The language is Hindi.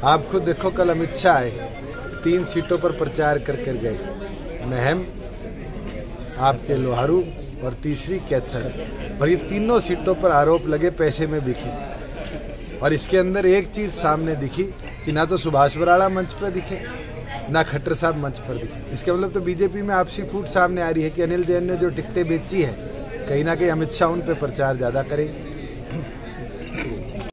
आप खुद देखो, कल अमित शाह आए, 3 सीटों पर प्रचार कर गए, महम, आपके लोहारू और तीसरी कैथल, और ये तीनों सीटों पर आरोप लगे पैसे में बिकी। और इसके अंदर एक चीज़ सामने दिखी कि ना तो सुभाष बराड़ा मंच पर दिखे, ना खट्टर साहब मंच पर दिखे। इसका मतलब तो बीजेपी में आपसी फूट सामने आ रही है कि अनिल जैन ने जो टिकटें बेची है, कहीं ना कहीं अमित शाह उन पर प्रचार ज़्यादा करेंगे।